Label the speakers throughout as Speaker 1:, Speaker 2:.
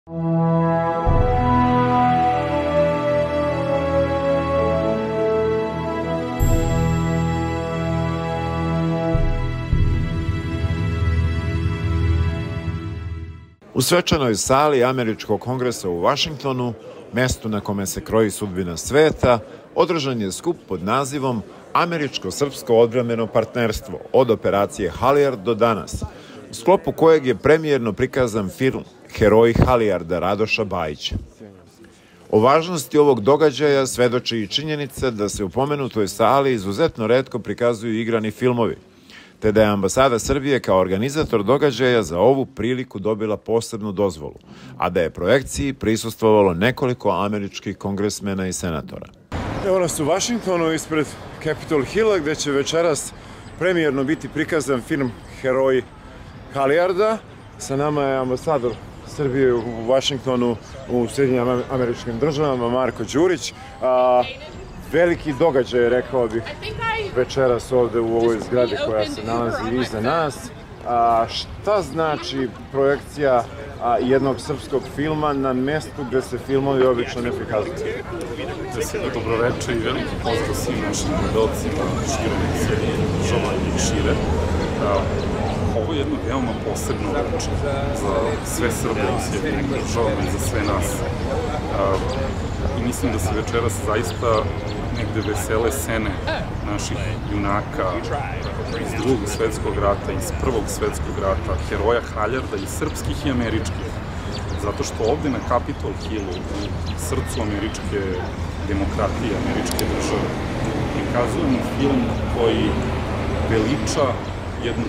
Speaker 1: U svečanoj sali Američkog kongresa u Vašingtonu, mestu na kome se kroji sudbina sveta, održan je skup pod nazivom Američko-srpsko odbrambeno partnerstvo od operacije Halijard do danas, u sklopu kojeg je premijerno prikazan film Heroji Halijarda Radoša Bajića. O važnosti ovog događaja svedoči i činjenica da se u pomenutoj sali izuzetno retko prikazuju igrani filmovi, te da je ambasada Srbije kao organizator događaja za ovu priliku dobila posebnu dozvolu, a da je projekciji prisustvovalo nekoliko američkih kongresmena i senatora.
Speaker 2: Evo nas u Vašingtonu ispred Capitol Hilla, gde će večeras premijerno biti prikazan film Heroji Halijarda. Sa nama je ambasador Srbije u Vašingtonu u Sjedinjenim Američkim Državama, Marko Đurić. Veliki događaj, rekao bih, večeras ovde u ovoj zgradi koja se nalazi iza nas. Šta znači projekcija jednog srpskog filma na mestu gde se filmovi obično ne prikazuju?
Speaker 3: Dobroveče i veliki pozdrav svim našim gledalcima širom Sjedinjenih Država i šire. Ovo je jedno veoma posebno veče za sve Srbe u Sjedinjenim Državama i za sve nas. I mislim da se večeras zaista negde vesele scene naših junaka iz Drugog svetskog rata, iz Prvog svetskog rata, heroja Halijarda i srpskih i američkih. Zato što ovde na Capitol Hillu, u srcu američke demokratije, američke države, prikazujemo film koji veliča jednu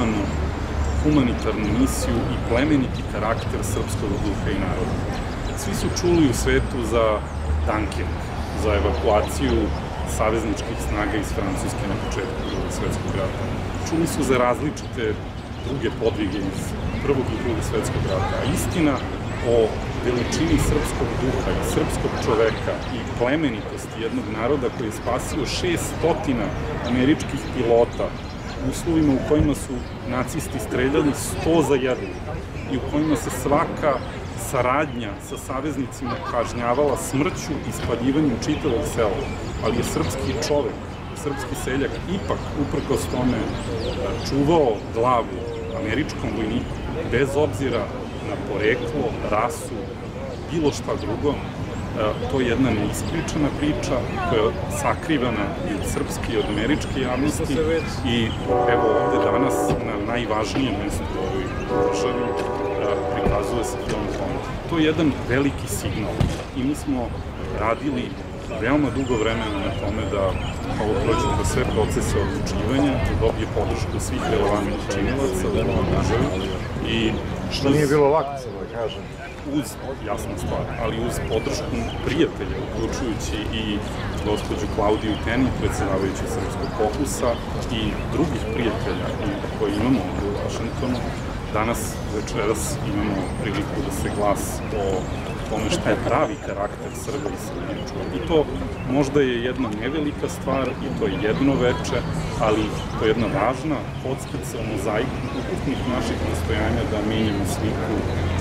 Speaker 3: humanitarnu misiju i plemeniti karakter srpskog duha i naroda. Svi su čuli u svetu za Dunkirk, za evakuaciju savezničkih snaga iz Francuske na početku Drugog svetskog rata. Čuli su za različite druge podvige iz Prvog i Drugog svetskog rata. A istina o veličini srpskog duha i srpskog čoveka i plemenitosti jednog naroda koji je spasio 600 američkih pilota u uslovima u kojima su nacisti streljali 100 za 1 i u kojima se svaka saradnja sa saveznicima kažnjavala smrću i spaljivanjem čitavog sela, ali je srpski čovek, srpski seljak ipak uprkos tome čuvao glavu američkom vojniku, bez obzira na poreklo, rasu, bilo šta drugo. To je jedna neispričana priča koja je sakrivana i od srpske i od američke javnosti i evo ovde danas na najvažnijem mestu u ovoj državi prikazuje se film tome. To je jedan veliki signal i mi smo radili veoma dugo vremena na tome da ovo prođe kroz sve procese odlučivanja, da dobije podršku svih relevantnih činilaca u ovoj državi i
Speaker 2: što nije bilo lako, samo da kažem.
Speaker 3: Uz, jasna stvar, ali uz podršku prijatelja, uključujući i gospođu Klaudiju Teni, predsedavajuću Srpskog Fokusa i drugih prijatelja koji imamo u Vašingtonu, danas večeras imamo priliku da se glas o tome šta je pravi karakter Srba i Srbije čuje. I to možda je jedna nevelika stvar i to je jedno veče, ali to je jedna važna kockica u mozaiku ukupnih naših nastojanja da menjamo sliku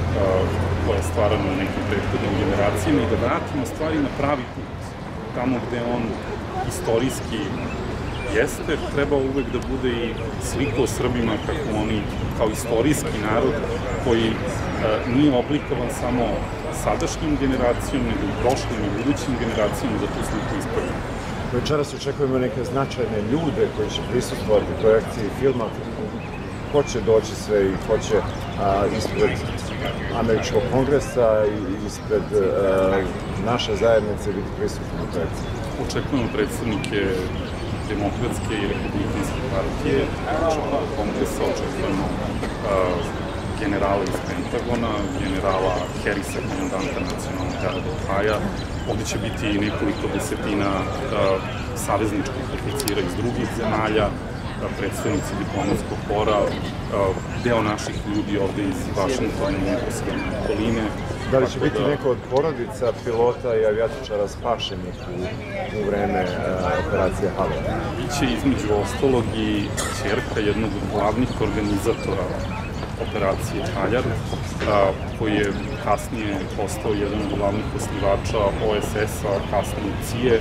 Speaker 3: koja je stvarana u nekim prethodnim generacijama i da vratimo stvari na pravi put. Tamo gde on istorijski jeste, treba uvek da bude i slika o Srbima kako oni, kao istorijski narod koji nije oblikovan samo sadašnjim generacijom, nego i prošlim i budućim generacijama da tu sliku ispravimo.
Speaker 2: Večeras očekujemo neke značajne ljude koji će prisustvovati projekciji filma. Ko će doći sve i ko će ispred Američkog kongresa i ispred naše zajednice biti prisutni na projekciji?
Speaker 3: Očekujemo predstavnike Demokratske i Republikanske partije, kongresa, očekujemo generala iz Pentagona, generala Harrisa, komandanta nacionalnog garda Ohaja. Ovde će biti nekoliko desetina savezničkih oficira iz drugih zemalja, predstavnici diplomatskog kora, deo naših ljudi ovde iz Vašingtona i neposredne okoline.
Speaker 2: Da li će biti neko od porodica, pilota i avijatičara spašenih u vreme operacije Halijard?
Speaker 3: Biće između ostalog i ćerka jednog od glavnih organizatora operacije Haljard, koji je kasnije postao jedan od glavnih osnivača OSS-a, kasnije CIA.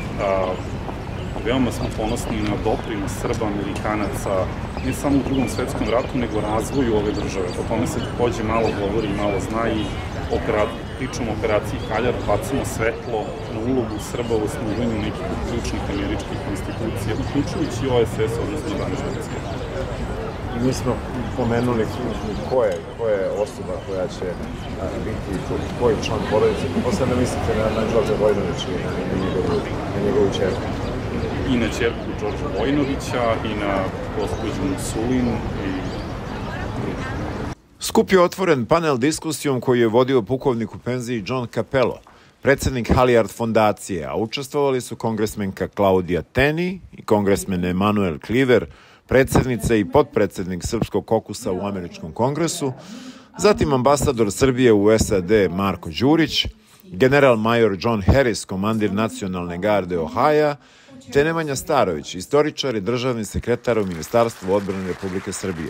Speaker 3: Veoma smo ponosni na doprinos Srba, Amerikanaca, ne samo u Drugom svetskom ratu, nego razvoju ove države. O tome se takođe malo govori, malo zna i pričamo o operaciji Haljard, bacimo svetlo na ulogu Srba u osnivanju nekih ključnih američkih institucija, uključujući OSS, odnosno organizacije.
Speaker 2: Mi smo pomenuli ko je osoba koja će biti, koji član porodice. Posebno mislite na Đorđa Vojinovića i na njegovu ćerku.
Speaker 3: I na ćerku Đorđa Vojinovića, i na gospođu Musulin i drugi.
Speaker 1: Skup je otvoren panel diskusijom koju je vodio pukovnik u penziji John Capello, predsednik Halijard fondacije, a učestvovali su kongresmenka Claudia Tenney i kongresmen Emanuel Cleaver, predsednica i potpredsednik Srpskog kokusa u Američkom kongresu, zatim ambasador Srbije u SAD Marko Đurić, general major John Harris, komandir nacionalne garde Ohaja, te Nemanja Starović, istoričar i državni sekretar u Ministarstvu odbrane Republike Srbije.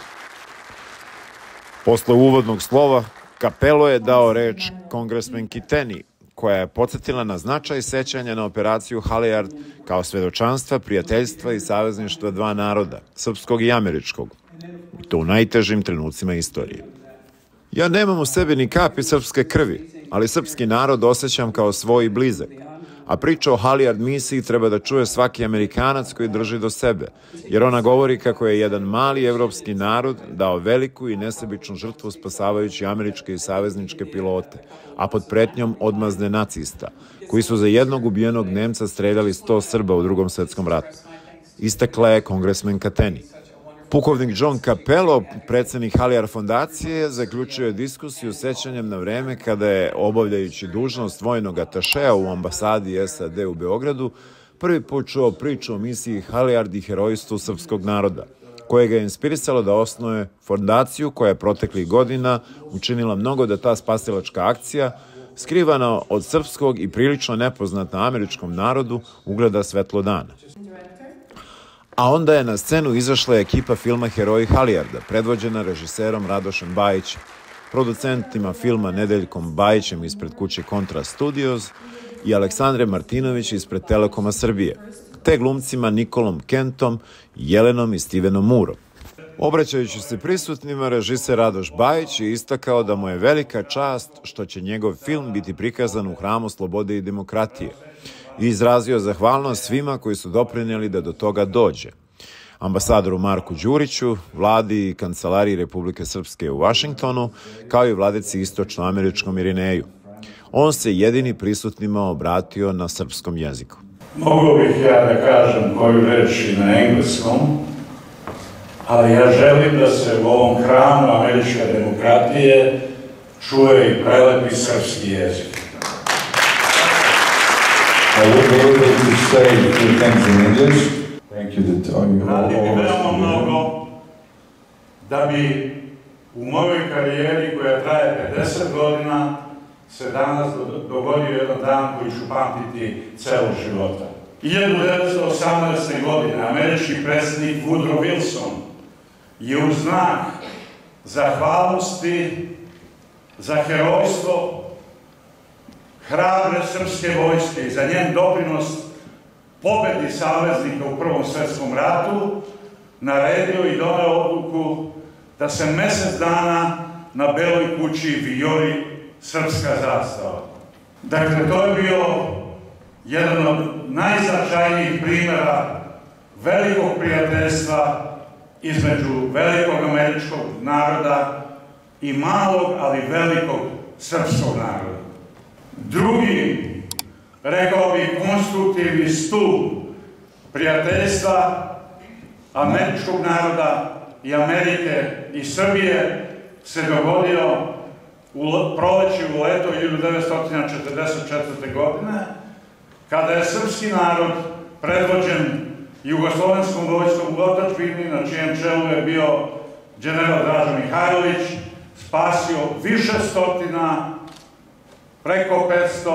Speaker 1: Posle uvodnog slova, Capello je dao reč kongresmenki Tenney, koja je podsjetila na značaj sećanja na operaciju Halijard kao svedočanstva, prijateljstva i savezništva dva naroda, srpskog i američkog, i to u najtežim trenucima istorije. Ja nemam u sebi ni kapi srpske krvi, ali srpski narod osjećam kao svoj i blizak, a priča o Halijard misiji treba da čuje svaki Amerikanac koji drži do sebe, jer ona govori kako je jedan mali evropski narod dao veliku i nesebičnu žrtvu spasavajući američke i savezničke pilote, a pod pretnjom odmazde nacista, koji su za jednog ubijenog Nemca streljali 100 Srba u Drugom svetskom ratu. Istakla je kongresmenka Tenney. Pukovnik John Capello, predsednik Halijard fondacije, zaključio je diskusiju sećanjem na vreme kada je, obavljajući dužnost vojnog atašea u ambasadi SAD u Beogradu, prvi put čuo priču o misiji Halijard i herojstvu srpskog naroda, koje ga je inspirisalo da osnuje fondaciju koja je proteklih godina učinila mnogo da ta spasilačka akcija, skrivana od srpskog i prilično nepoznata američkom narodu, ugleda svetlo dana. A onda je na scenu izašla ekipa filma Heroji Halijarda, predvođena režiserom Radošem Bajićem, producentima filma Nedeljkom Bajićem ispred kuće Kontra Studios i Aleksandre Martinović ispred Telekoma Srbije, te glumcima Nikolom Kentom, Jelenom i Stevenom Moorom. Obraćajući se prisutnima, režiser Radoš Bajić je istakao da mu je velika čast što će njegov film biti prikazan u Hramu slobode i demokratije, i izrazio zahvalnost svima koji su doprinijeli da do toga dođe. Ambasadoru Marku Đuriću, vladi i kancelariji Republike Srpske u Vašingtonu, kao i vladici istočnoameričkom Irineju. On se jedini prisutnima obratio na srpskom jeziku.
Speaker 4: Mogu bih ja da kažem koju reč i na engleskom, ali ja želim da se u ovom hramu američke demokratije čuje i prelepi srpski jezik.
Speaker 5: I will be able to say a few things in English. Thank you that you
Speaker 4: Radi bi veoma mnogo da bi u mojoj karijeri koja traje 50 godina se danas dogodio jedan dan koji ću pamtiti celo života. 1918. godine američki predsjednik Woodrow Wilson je u znak zahvalnosti za herojstvo hrabre srpske vojske i za njen doprinos pobedi saveznika u Prvom svetskom ratu naredio i doneo odluku da se mesec dana na Beloj kući vijori srpska zastava. Dakle, to je bio jedan od najznačajnijih primjera velikog prijateljstva između velikog američkog naroda i malog, ali velikog srpskog naroda. Drugi, rekao bih, konstruktivni stup prijateljstva američkog naroda i Amerike i Srbije se dogodio u proleće, u leto 1944. godine, kada je srpski narod predvođen jugoslovenskom vojskom u otadžbini, na čijem čelu je bio general Draža Mihajlović, spasio više stotina, preko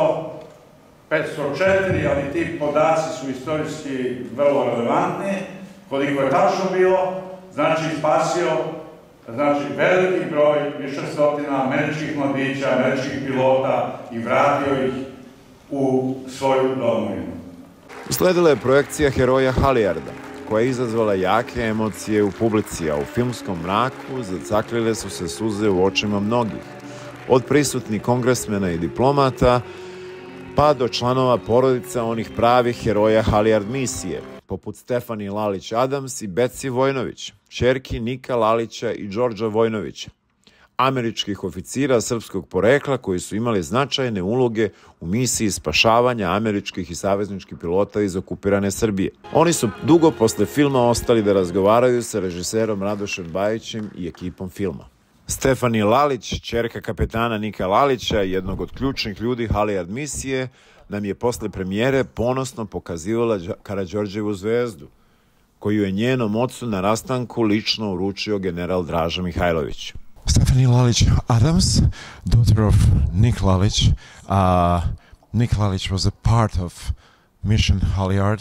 Speaker 4: 504, ali ti podaci su istorijski vrlo relevantni, koliko je tačno bilo, znači spasio znači veliki broj, više stotina američkih mladića, američkih pilota i vratio ih u svoju domovinu.
Speaker 1: Usledila je projekcija Heroja Halijarda, koja je izazvala jake emocije u publici, a u filmskom mraku zacakrile su se suze u očima mnogih, od prisutnih kongresmena i diplomata, pa do članova porodica onih pravih heroja Halijard misije, poput Stefani Lalić-Adams i Betsy Vojnović, ćerki Nika Lalića i Đorđa Vojnovića, američkih oficira srpskog porekla koji su imali značajne uloge u misiji spašavanja američkih i savezničkih pilota iz okupirane Srbije. Oni su dugo posle filma ostali da razgovaraju sa režiserom Radošem Bajićem i ekipom filma. Stefani Lalić, ćerka kapetana Nika Lalića, jednog od ključnih ljudi Halijard misije, nam je posle premijere ponosno pokazivala Karađorđevu zvezdu, koju je njenom ocu na rastanku lično uručio general Draža Mihajlović.
Speaker 6: Stefani Lalić-Adams, daughter of Nick Lalić. Nick Lalić was a part of Mission Halyard.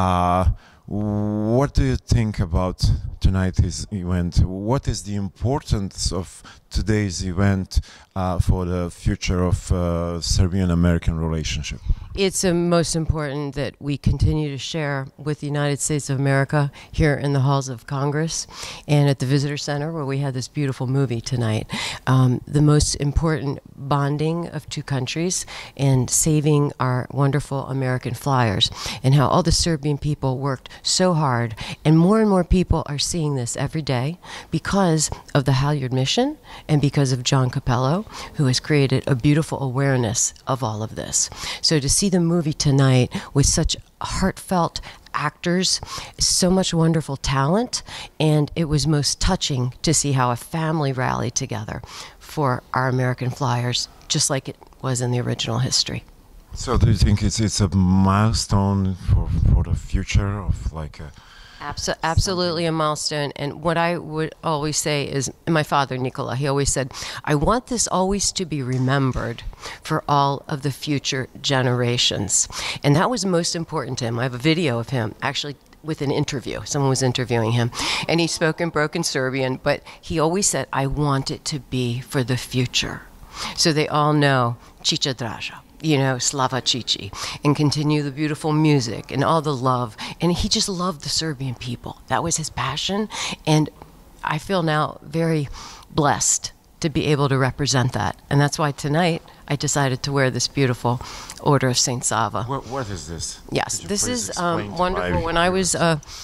Speaker 6: What do you think about tonight's event? What is the importance of today's event for the future of Serbian-American relationship?
Speaker 7: It's most important that we continue to share with the United States of America here in the halls of Congress and at the Visitor Center where we had this beautiful movie tonight. The most important bonding of two countries and saving our wonderful American flyers, and how all the Serbian people worked so hard, and more people are seeing this every day because of the Halyard mission and because of John Capello, who has created a beautiful awareness of all of this. So to see the movie tonight with such heartfelt actors, so much wonderful talent, and it was most touching to see how a family rallied together for our American flyers, just like it was in the original history.
Speaker 6: So do you think it's a milestone for the future of like a...
Speaker 7: Absolutely a milestone. And what I would always say is, my father, Nikola, he always said, I want this always to be remembered for all of the future generations. And that was most important to him. I have a video of him actually with an interview. Someone was interviewing him, and he spoke in broken Serbian, but he always said, I want it to be for the future. So they all know Cica Draža, you know, Slava Cici, and continue the beautiful music and all the love. And he just loved the Serbian people. That was his passion. And I feel now very blessed to be able to represent that. And that's why tonight I decided to wear this beautiful Order of St. Sava.
Speaker 6: What is this?
Speaker 7: Yes, this is wonderful. When I was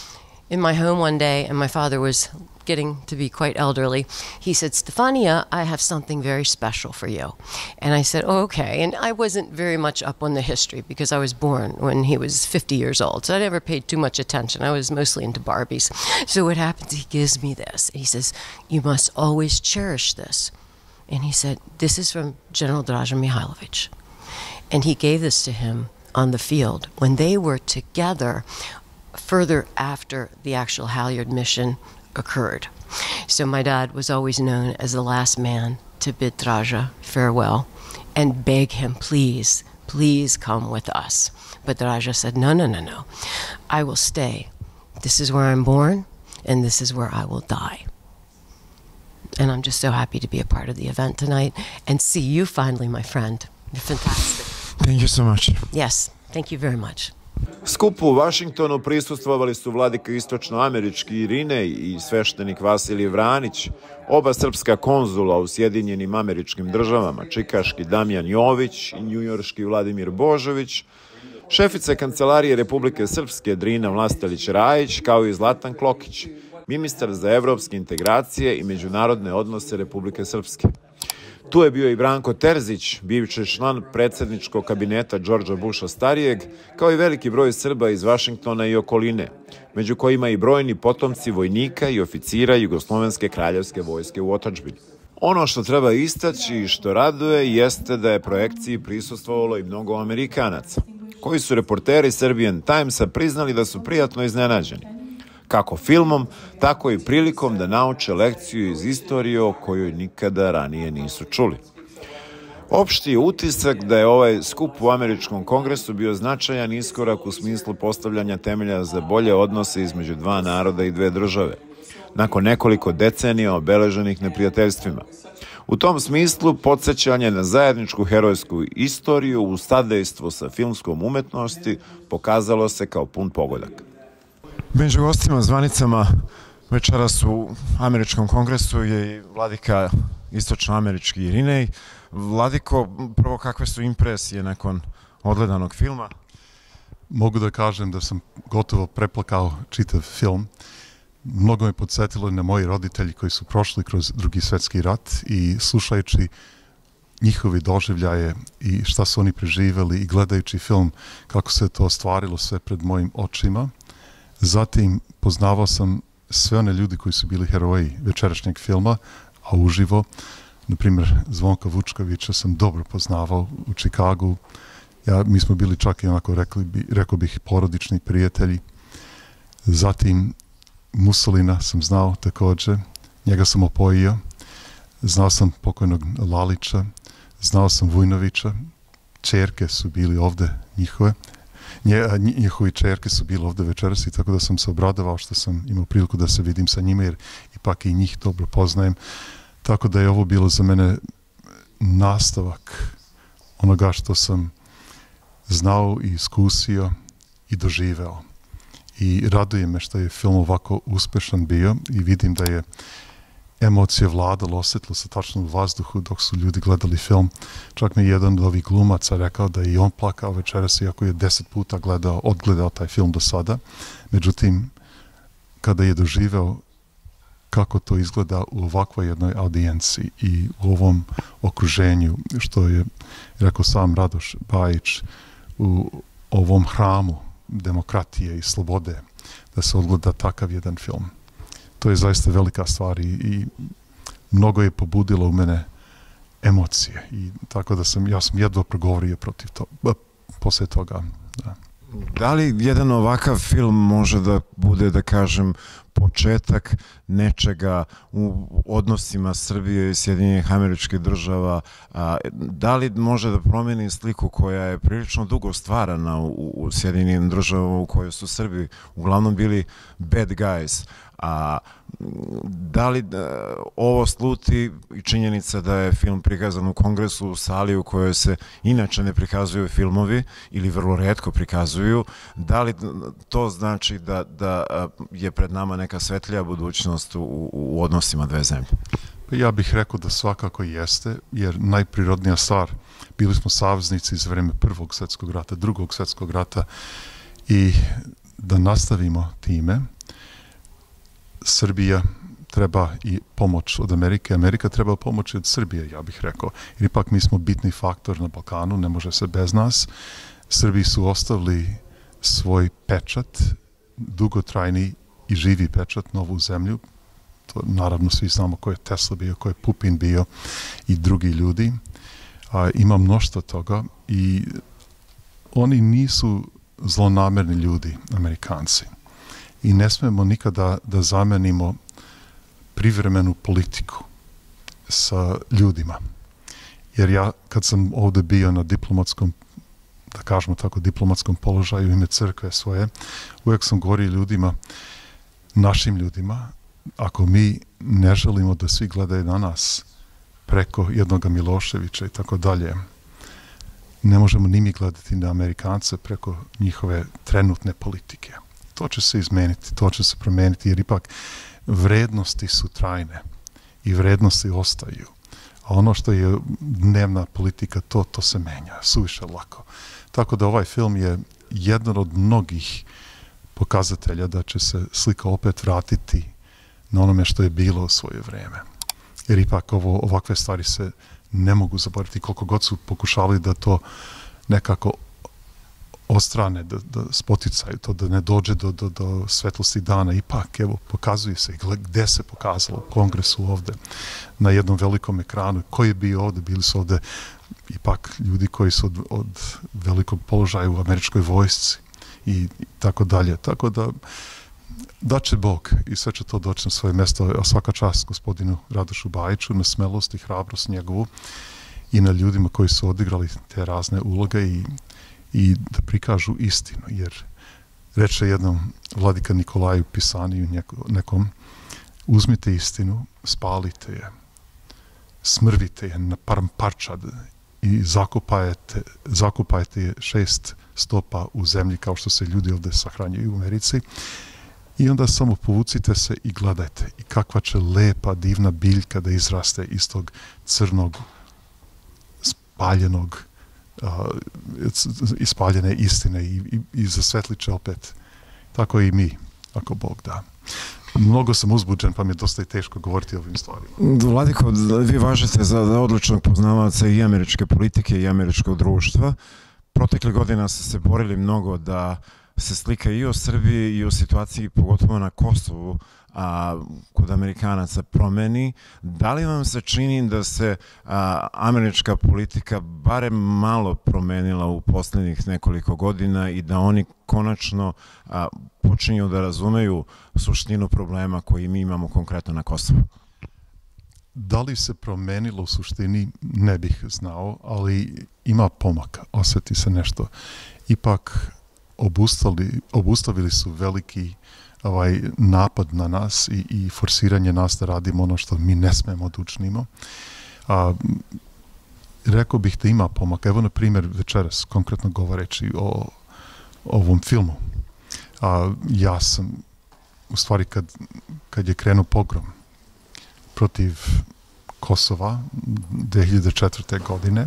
Speaker 7: in my home one day and my father was getting to be quite elderly, he said, Stefania, I have something very special for you. And I said, oh, okay. And I wasn't very much up on the history because I was born when he was 50 years old. So I never paid too much attention. I was mostly into Barbies. So what happens, he gives me this. He says, you must always cherish this. And he said, this is from General Draža Mihajlović. And he gave this to him on the field when they were together further after the actual Halyard mission occurred. So my dad was always known as the last man to bid Draža farewell and beg him, please, please come with us. But Draža said, no, no, no, no. I will stay. This is where I'm born, and this is where I will die. And I'm just so happy to be a part of the event tonight and see you finally, my friend. You're fantastic.
Speaker 6: Thank you so much.
Speaker 7: Yes, thank you very much.
Speaker 1: Skupu u Vašingtonu prisustvovali su vladika istočnoamerički Irinej i sveštenik Vasilij Vranić, oba srpska konzula u Sjedinjenim Američkim Državama, čikaški Damjan Jović i njujorški Vladimir Božović, šefica Kancelarije Republike Srpske Drina Vlastelić-Rajić, kao i Zlatan Klokić, ministar za evropske integracije i međunarodne odnose Republike Srpske. Tu je bio i Branko Terzić, bivši član predsjedničkog kabineta Đorđa Buša starijeg, kao i veliki broj Srba iz Vašingtona i okoline, među kojima i brojni potomci vojnika i oficira Jugoslovenske kraljevske vojske u otadžbini. Ono što treba istaći i što raduje jeste da je projekciji prisustvovalo i mnogo Amerikanaca, koji su reporteri Serbian Timesa priznali da su prijatno iznenađeni, kako filmom, tako i prilikom da nauče lekciju iz istorije o kojoj nikada ranije nisu čuli. Opšti je utisak da je ovaj skup u Američkom kongresu bio značajan iskorak u smislu postavljanja temelja za bolje odnose između dva naroda i dve države, nakon nekoliko decenija obeleženih neprijateljstvima. U tom smislu, podsjećanje na zajedničku herojsku istoriju u sadejstvu sa filmskom umetnosti pokazalo se kao pun pogodak.
Speaker 6: Među gostima zvanicama večeras u Američkom kongresu je i vladika istočnoamerički Irinej. Vladiko, prvo kakve su impresije nakon odgledanog filma?
Speaker 8: Mogu da kažem da sam gotovo preplakao čitav film. Mnogo me podsjetilo na moji roditelji koji su prošli kroz Drugi svjetski rat i slušajući njihovi doživljaje i šta su oni preživjeli i gledajući film kako se to ostvarilo sve pred mojim očima. Zatim poznavao sam sve one ljudi koji su bili heroji večerašnjeg filma, a uživo. Na primjer, Zvonka Vučkovića sam dobro poznavao u Čikagu. Mi smo bili čak i onako, rekao bih, porodični prijatelji. Zatim Mussolina sam znao također, njega sam opojio. Znao sam pokojnog Lalića, znao sam Vujnovića, čerke su bili ovde njihove. Njihovi čerke su bili ovde večeras i tako da sam se obradovao što sam imao priliku da se vidim sa njima jer ipak i njih dobro poznajem. Tako da je ovo bilo za mene nastavak onoga što sam znao i iskusio i doživeo. I raduje me što je film ovako uspešan bio i vidim da je emocija vladala, osjetilo se tačno u vazduhu dok su ljudi gledali film. Čak mi je jedan od ovih glumaca rekao da je i on plakao večeras iako je 10 puta odgledao taj film do sada. Međutim, kada je doživeo kako to izgleda u ovakvoj jednoj audijenciji i u ovom okruženju, što je rekao sam Radoš Bajić, u ovom hramu demokratije i slobode, da se odgleda takav jedan film. To je zaista velika stvar i mnogo je pobudilo u mene emocije i tako da ja sam jedva progovorio protiv toga, posle toga. Da.
Speaker 6: Da li jedan ovakav film može da bude, da kažem, početak nečega u odnosima Srbije i Sjedinjenih Američkih Država? Da li može da promeni sliku koja je prilično dugo stvarana u Sjedinjenim Državama u kojoj su Srbi uglavnom bili bad guys? Da li ovo sluti i činjenica da je film prikazan u Kongresu u sali u kojoj se inače ne prikazuju filmovi ili vrlo retko prikazuju, da li to znači da je pred nama neka svetlija budućnost u odnosima dve zemlje?
Speaker 8: Ja bih rekao da svakako jeste, jer najprirodnija stvar, bili smo saveznici iz vreme Prvog svjetskog rata, Drugog svjetskog rata i da nastavimo time. Srbija treba i pomoć od Amerike, Amerika treba pomoć od Srbije, ja bih rekao. Jer ipak mi smo bitni faktor na Balkanu, ne može se bez nas. Srbiji su ostavili svoj pečat, dugotrajni i živi pečat na ovu zemlju. To, naravno, svi znamo ko je Tesla bio, ko je Pupin bio i drugi ljudi. Ima mnoštvo toga i oni nisu zlonamerni ljudi, Amerikanci. I ne smemo nikada da zamenimo privremenu politiku sa ljudima. Jer ja, kad sam ovde bio na diplomatskom, da kažemo tako, diplomatskom položaju u ime crkve svoje, uvijek sam govorio ljudima, našim ljudima, ako mi ne želimo da svi gledaju na nas preko jednoga Miloševića i tako dalje, ne možemo ni mi gledati na Amerikance preko njihove trenutne politike. To će se izmeniti, to će se promeniti, jer ipak vrednosti su trajne i vrednosti ostaju. A ono što je dnevna politika, to se menja, suviše lako. Tako da ovaj film je jedan od mnogih pokazatelja da će se slika opet vratiti na onome što je bilo u svoje vreme. Jer ipak ovakve stvari se ne mogu zaboraviti, koliko god su pokušali da to nekako ostrane, da spoticaju to, da ne dođe do svetlosti dana. Ipak, evo, pokazuje se gde se pokazalo u Kongresu ovde, na jednom velikom ekranu. Ko je bio ovde? Bili su ovde ipak ljudi koji su od velikog položaja u američkoj vojsci i tako dalje. Tako da, daće Bog i sve će to doći na svoje mesto. A svaka čast gospodinu Radošu Bajiću na smelost i hrabrost njegovu i na ljudima koji su odigrali te razne uloge i da prikažu istinu, jer reče jednom vladika Nikolaju Pisaniju nekom, uzmite istinu, spalite je, smrvite je na parčad i zakopajte je 6 stopa u zemlji kao što se ljudi ovde sahranjuju u Americi i onda samo povucite se i gledajte i kakva će lepa, divna biljka da izraste iz tog crnog, spaljenog, ispaljene istine i zasvetlit će opet. Tako i mi, ako Bog da. Mnogo sam uzbuđen, pa mi je dosta i teško govoriti o ovim stvarima.
Speaker 6: Vladiko, vi važete za odličnog poznavaca i američke politike i američkog društva. Protekle godina ste se borili mnogo da se slika i o Srbiji i o situaciji, pogotovo na Kosovu, a kod Amerikanaca promeni. Da li vam se čini da se američka politika barem malo promenila u poslednjih nekoliko godina i da oni konačno počinju da razumeju suštinu problema koji mi imamo konkretno na Kosovu?
Speaker 8: Da li se promenilo u suštini, ne bih znao, ali ima pomaka, osjeti se nešto. Ipak obustavili su veliki napad na nas i forsiranje nas da radimo ono što mi ne smemo da učinimo. Rekao bih da ima pomaka. Evo, na primjer, večeras, konkretno govoreći o ovom filmu. Ja sam, u stvari, kad je krenuo pogrom protiv Kosova 2004. godine,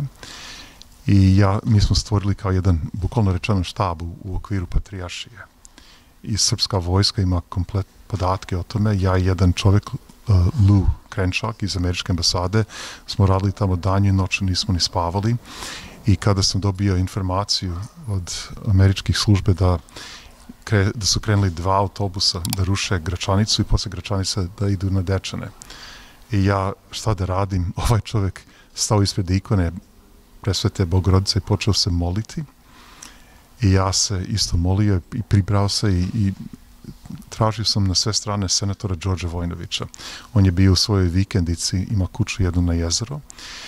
Speaker 8: i mi smo stvorili kao jedan, bukvalno rečeno, štab u okviru Patrijaršije. I srpska vojska ima komplet podatke o tome. Ja i jedan čovjek, Lou Krenčak iz američke ambasade, smo radili tamo danju i noću, nismo ni spavali. I kada sam dobio informaciju od američkih službe da su krenuli 2 autobusa da ruše Gračanicu i posle Gračanice da idu na Dečane. I ja, šta da radim? Ovaj čovjek stao ispred ikone Presvete Bogorodice i počeo se moliti. I ja se isto molio i pribrao se i tražio sam na sve strane senatora Đorđa Vojnovića. On je bio u svojoj vikendici, ima kuću jednu na jezero.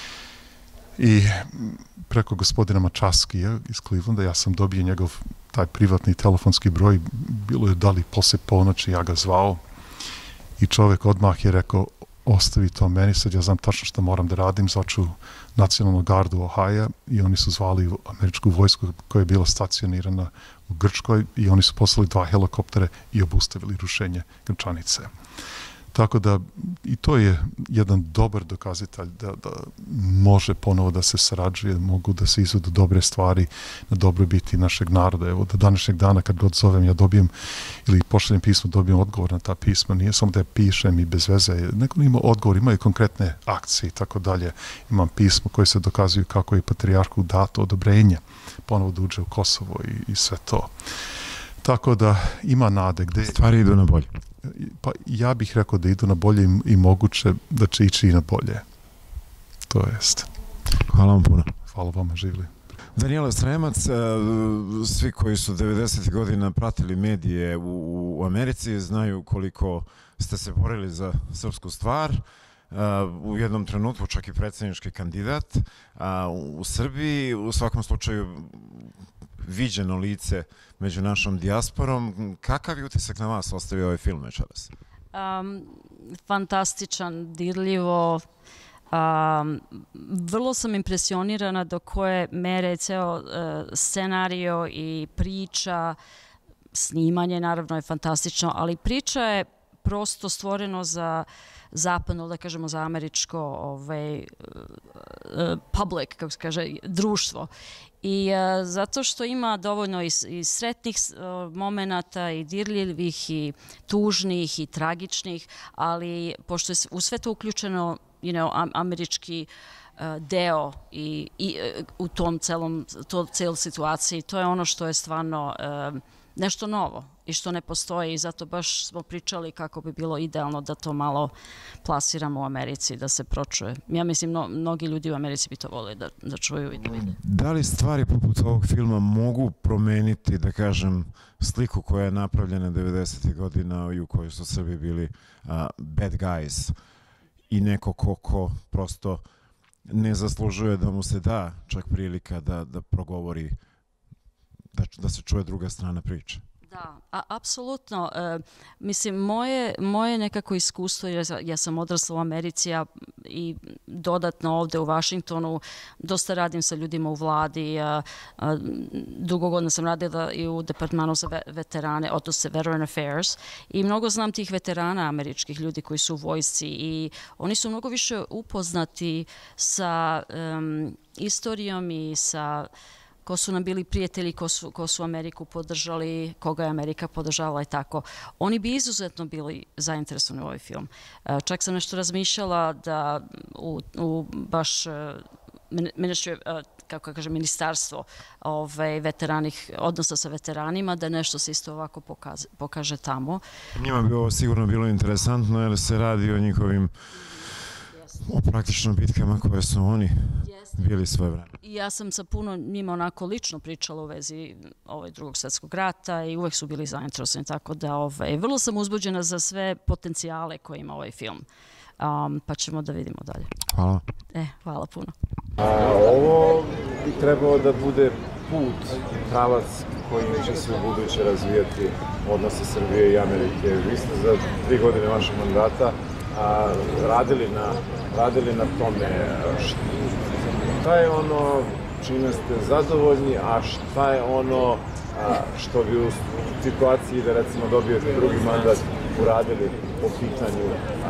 Speaker 8: I preko gospodina Mačaskija iz Clevelanda ja sam dobio njegov taj privatni telefonski broj. Bilo je da li posle ponoći, ja ga zvao. I čovjek odmah je rekao, ostavi to meni, sad ja znam tačno što moram da radim, zvaću nacionalnu gardu Ohaja i oni su zvali američku vojsku koja je bila stacionirana u Grčkoj i oni su poslali 2 helikoptere i obustavili rušenje Gračanice. Tako da i to je jedan dobar dokazatelj da može ponovo da se sarađuje, mogu da se izvedu dobre stvari na dobrobiti našeg naroda. Evo, do današnjeg dana kad god zovem, ja dobijem ili pošaljem pismo, dobijem odgovor na ta pisma. Nije samo da je pišem i bez veze, nego ima odgovor, imaju konkretne akcije i tako dalje. Imam pismo koje se dokazuju kako je patrijarhu dato odobrenje ponovo da uđe u Kosovo i sve to. Tako da ima nade.
Speaker 6: Stvari idu na bolje.
Speaker 8: Pa ja bih rekao da idu na bolje i moguće da će ići i na bolje. To jest.
Speaker 6: Hvala vam puno.
Speaker 8: Hvala vama, živjeli.
Speaker 6: Danijela Sremac, svi koji su 90. godina pratili medije u Americi znaju koliko ste se borili za srpsku stvar. U jednom trenutku čak i predsjednički kandidat u Srbiji. U svakom slučaju viđeno lice među našom dijasporom. Kakav je utisak na vas ostavio ovaj film večeras?
Speaker 9: Fantastičan, dirljivo. Vrlo sam impresionirana do koje mere ceo scenario i priča, snimanje naravno je fantastično, ali priča je prosto stvoreno za zapadno, da kažemo za američko public, kako se kaže, društvo. I zato što ima dovoljno i sretnih momenata, i dirljivih, i tužnih, i tragičnih, ali pošto je u sve to uključeno američki deo i u tom celoj situaciji, to je ono što je stvarno nešto novo i što ne postoji i zato baš smo pričali kako bi bilo idealno da to malo plasiramo u Americi, da se pročuje. Ja mislim, mnogi ljudi u Americi bi to volili da čuju i da vide.
Speaker 6: Da li stvari poput ovog filma mogu promeniti, da kažem, sliku koja je napravljena 90. godina i u kojoj su Srbi bili bad guys i neko ko prosto ne zaslužuje da mu se da čak prilika da progovori, da se čuje druga strana priče?
Speaker 9: Da, apsolutno. Mislim, moje nekako iskustvo, ja sam odrasla u Americi i dodatno ovde u Vašingtonu, dosta radim sa ljudima u vladi, dugo godina sam radila i u departmanu za veterane, odnosno Veteran Affairs, i mnogo znam tih veterana američkih ljudi koji su u vojsci i oni su mnogo više upoznati sa istorijom i sa ko su nam bili prijatelji, ko su Ameriku podržali, koga je Amerika podržavala i tako. Oni bi izuzetno bili zainteresovani u ovaj film. Čak sam nešto razmišljala da u baš ministarstvo odnosa sa veteranima, da nešto se isto ovako pokaže tamo.
Speaker 6: Njima bi ovo sigurno bilo interesantno, jer se radi o njihovim praktično bitkama koje su oni bili svoje vreme.
Speaker 9: Ja sam sa puno njima onako lično pričala u vezi Drugog svjetskog rata i uvek su bili zainteresovani, tako da vrlo sam uzbuđena za sve potencijale koje ima ovaj film. Pa ćemo da vidimo dalje.
Speaker 6: Hvala.
Speaker 9: Hvala puno.
Speaker 2: Ovo bi trebalo da bude put, pravac kojim će se u buduće razvijati odnose Srbije i Amerike. Vi ste za 3 godine vašeg mandata radili na tome. Šta je ono čime ste zadovoljni, a šta je ono što bi u situaciji da recimo dobijete drugi mandat uradili po pitanju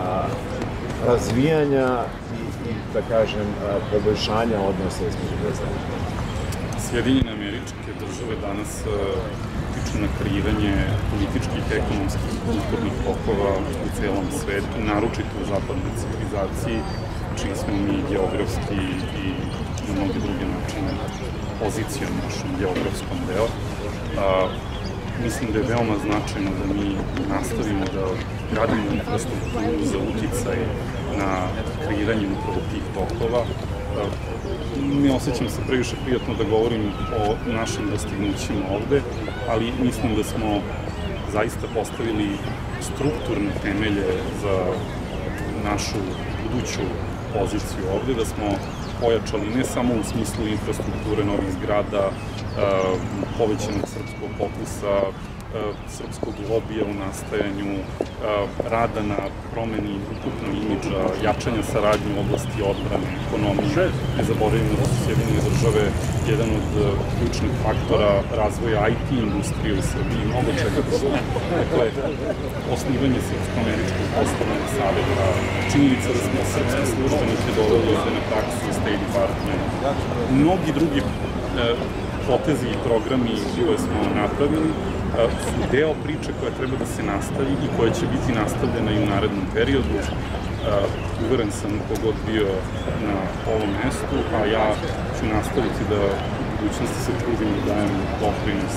Speaker 2: razvijanja i da kažem poboljšanja odnosa između dve zemlje?
Speaker 3: Sjedinjene Američke Države danas utiču na kreiranje političkih, ekonomskih i kulturnih tokova u celom svetu, naročito u zapadnoj civilizaciji, čiji smo mi geografski i na mnoge druge načine pozicijom našom geografskom deo. Mislim da je veoma značajno da mi nastavimo da gradimo infrastrukturu za uticaj na kreiranje upravo tih tokova. Ne osjećam se previše prijatno da govorim o našim dostignućima ovde, ali mislim da smo zaista postavili strukturne temelje za našu buduću poziciju ovde, da smo pojačali ne samo u smislu infrastrukture novih zgrada, povećanog srpskog fokusa, srpskog lobija u nastajanju, rada na promeni ukupnog imidža, jačanja saradnje u oblasti odbrane, ekonomije. Ne zaboravimo da su Sjedinjene Države jedan od ključnih faktora razvoja IT industrije u Srbiji, mnogo čega da su. Dakle, osnivanje Srpsko-američkog poslovnog saveta, činjenica da smo srpske službenike doveli ovde na praksu u State Department, mnogi drugi potezi i programi koje smo napravili su deo priče koja treba da se nastavi i koja će biti nastavljena i u narednom periodu. Uveren sam kogod bio na ovom mestu, a ja ću nastaviti da u budućnosti se trudim da dajem doprinos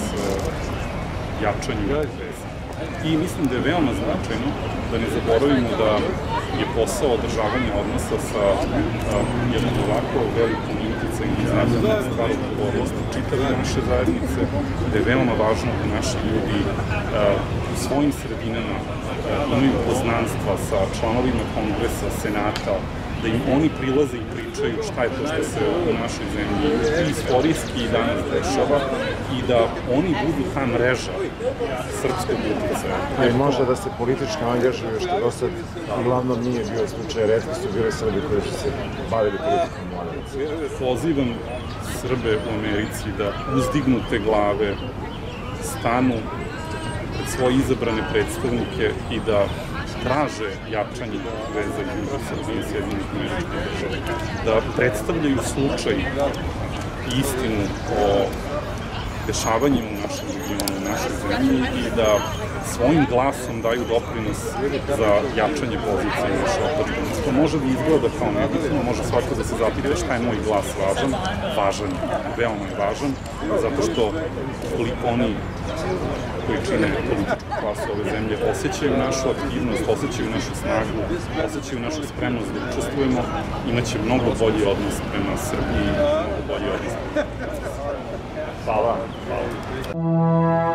Speaker 3: jačanju veze. I mislim da je veoma značajno da ne zaboravimo da je posao održavanja odnosa sa jednom ovako velikom uticajnom i značajnom stvar odgovornosti čitave naše zajednice, da je veoma važno da naši ljudi u svojim sredinama imaju poznanstva sa članovima Kongresa, Senata, da im oni prilaze i pričaju šta je to što se u našoj zemlji istorijski i danas dešava i da oni budu ta mreža srpskog uticaja.
Speaker 2: I možda da se politički angažuju, što do sad uglavnom nije bio slučaj, retki su bili Srbi koji su se bavili politikom u Americi.
Speaker 3: Pozivam Srbe u Americi da uzdignute glave stanu pred svoje izabrane predstavnike i da traže jačanje veza između Srbije i Sjedinjenih Američkih Država, da predstavljaju slučaj i istinu o dešavanjima u našem regionu, u našoj zemlji i da svojim glasom daju doprinos za jačanje pozicije naše otadžbine. To može da izgleda kao nebitno, može svako da se zapita šta je moj glas važan. Važan je, veoma je važan, zato što koliko oni koji čine političku klasu ove zemlje osjećaju našu aktivnost, osjećaju našu snagu, osjećaju našu spremnost da učestvujemo, imaće mnogo bolji odnos prema Srbiji, mnogo bolji odnos prema Srbiji.
Speaker 2: Hvala.